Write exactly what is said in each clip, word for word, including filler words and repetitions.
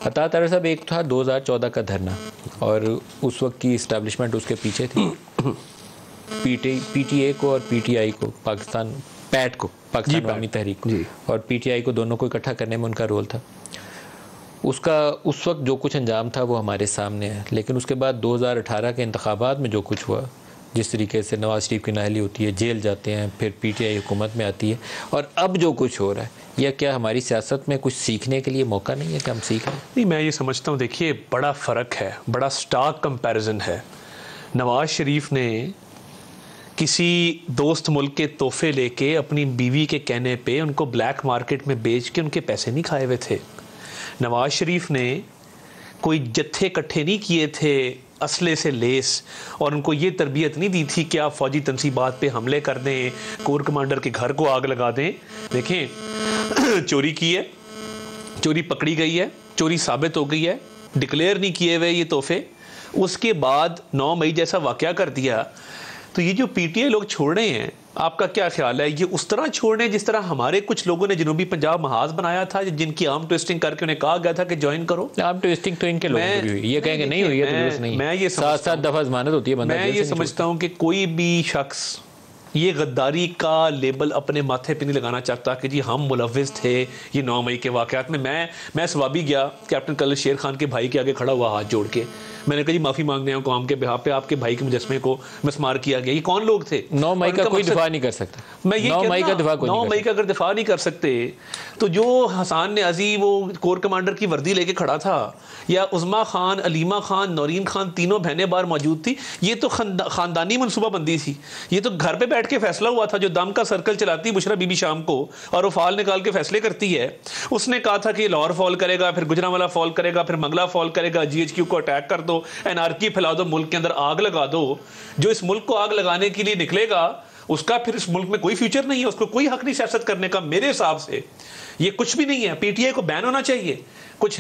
अता तारड़ साहब, एक था दो हज़ार चौदह का धरना और उस वक्त की इस्टेब्लिशमेंट उसके पीछे थी। पीटी पीटीए को और पीटीआई को, पाकिस्तान पैट को, पाकिस्तान अवामी तहरीक को और पीटीआई को, दोनों को इकट्ठा करने में उनका रोल था। उसका उस वक्त जो कुछ अंजाम था वो हमारे सामने है, लेकिन उसके बाद दो हज़ार अठारह के इंतखाबात में जो कुछ हुआ, जिस तरीके से नवाज शरीफ की नाअहली होती है, जेल जाते हैं, फिर पीटीआई हुकूमत में आती है, और अब जो कुछ हो रहा है, यह क्या हमारी सियासत में कुछ सीखने के लिए मौका नहीं है कि हम सीख लें? नहीं, मैं ये समझता हूँ, देखिए बड़ा फ़र्क है, बड़ा स्टार्क कंपैरिजन है। नवाज शरीफ ने किसी दोस्त मुल्क के तोहफे लेके अपनी बीवी के कहने पे उनको ब्लैक मार्केट में बेच के उनके पैसे नहीं खाए हुए थे। नवाज शरीफ ने कोई जत्थे इकट्ठे नहीं किए थे असले से लेस, और उनको ये तरबियत नहीं दी थी कि आप फौजी तनसीबात पे हमले कर दें, कोर कमांडर के घर को आग लगा दें। देखें, चोरी की है, चोरी पकड़ी गई है, चोरी साबित हो गई है, डिक्लेयर नहीं किए हुए ये तोहफे, उसके बाद नौ मई जैसा वाक़या कर दिया। तो ये जो पीटीआई लोग छोड़ रहे हैं, आपका क्या ख्याल है, ये उस तरह छोड़ रहे हैं जिस तरह हमारे कुछ लोगों ने जनूबी पंजाब महाज बनाया था, जिनकी आर्म ट्विस्टिंग करके उन्हें कहा गया था कि ज्वाइन करो? आर्म ट्विस्टिंग तो इनके लोगों की हुई, ये कहेंगे नहीं हुई है तो दुरुस्त नहीं। मैं ये सात सात दफा जमानत होती है, मैं ये समझता हूँ कि कोई भी शख्स ये गद्दारी का लेबल अपने माथे पे नहीं लगाना चाहता कि जी हम मुलव्विस थे ये नौ मई के वाक़यात में। मैं मैं सवाबी गया कैप्टन कर्नल शेर खान के भाई के आगे खड़ा हुआ हाथ जोड़ के, मैंने कहा जी माफ़ी मांगने हैं कौम के बिहाफ पे, आपके भाई के मुजस्मे को मिसमार किया गया। ये कौन लोग थे? नौ मई का कोई दिफा नहीं कर सकता। मैं ये नौ मई का दिफा नौ मई का अगर दिफा नहीं कर सकते तो जो हसन न्याजी वो कोर कमांडर की वर्दी लेके खड़ा था, या उज़मा खान, अलीमा खान, नौरीन खान, तीनों बहनें बार मौजूद थी, ये तो खानदानी मनसूबाबंदी थी। ये तो घर पे बैठ के फैसला हुआ था। जो दम का सर्कल चलाती बुशरा बीबी शाम को और वो फाल निकाल के फैसले करती है, उसने कहा था कि लाहौर फॉल करेगा, फिर गुजरांवाला फॉल करेगा, फिर मंगला फॉल करेगा, जीएचक्यू को अटैक कर दो, एनआरकी फैला दो, मुल्क के अंदर आग लगा दो। जो इस मुल्क को आग लगाने के लिए निकलेगा उसका फिर इस मुल्क में कोई फ्यूचर नहीं है, उसको कोई हक नहीं सियासत करने का। मेरे हिसाब से ये कुछ भी नहीं है। पीटीआई को बैन होना चाहिए। कुछ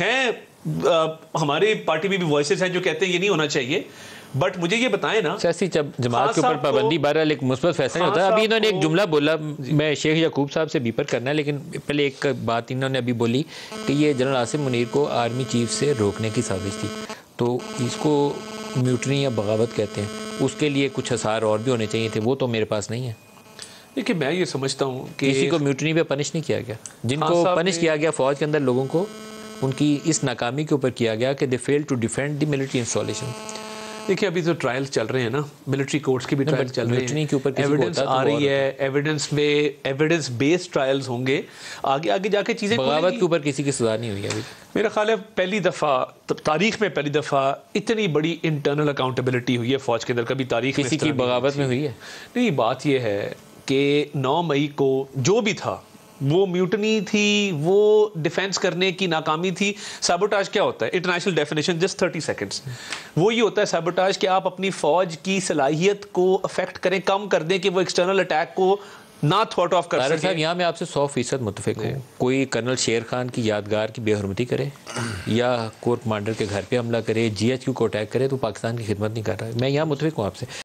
हैं हमारी पार्टी में भी वॉइसेस हैं जो कहते हैं ये नहीं होना चाहिए, बट मुझे ये बताएं ना, सियासी जमात के ऊपर पाबंदी बहरहाल एक मुस्बत फैसला होता है। अभी इन्होंने एक जुमला बोला, मैं शेख याकूब साहब से बीपर करना है, लेकिन पहले एक बात इन्होंने अभी बोली कि ये जनरल आसिम मुनीर को आर्मी चीफ से रोकने की साजिश थी, तो इसको म्यूटनी या बगावत कहते हैं। उसके लिए कुछ हसार और भी होने चाहिए थे, वो तो मेरे पास नहीं है। देखिए मैं ये समझता हूँ कि किसी को म्यूटनी पे पनिश नहीं किया गया। जिनको पनिश किया गया फौज के अंदर लोगों को, उनकी इस नाकामी के ऊपर किया गया कि they fail to defend the military installation. देखिए अभी तो ट्रायल्स चल रहे हैं ना, मिलिट्री कोर्ट्स की भी ट्रायल चल रहे हैं, के ऊपर एविडेंस आ रही है, एविडेंस में एविडेंस बेस्ड ट्रायल्स होंगे, आगे आगे जाके चीज़ें। बगावत के ऊपर किसी की सजा नहीं हुई है अभी। मेरा ख्याल है पहली दफ़ा तारीख में पहली दफ़ा इतनी बड़ी इंटरनल अकाउंटेबिलिटी हुई है फौज के अंदर, कभी तारीख में किसी की बगावत में हुई है नहीं। बात यह है कि नौ मई को जो भी था वो म्यूटनी थी, वो डिफेंस करने की नाकामी थी। सैबोटाज क्या होता है? International definition just thirty seconds. वो ये होता है सैबोटाज कि आप अपनी फौज की सलाहियत को अफेक्ट करें, कम कर दें कि वो एक्सटर्नल अटैक को ना थॉट ऑफ कर सके। साहब यहाँ मैं आपसे सौ फीसद मुतफिक हूँ। कोई कर्नल शेर खान की यादगार की बेहरमती करे या कोर कमांडर के घर पे हमला करे, जीएचक्यू को अटैक करे, तो पाकिस्तान की खिदमत नहीं कर रहा है। मैं यहाँ मुतफिक हूँ आपसे।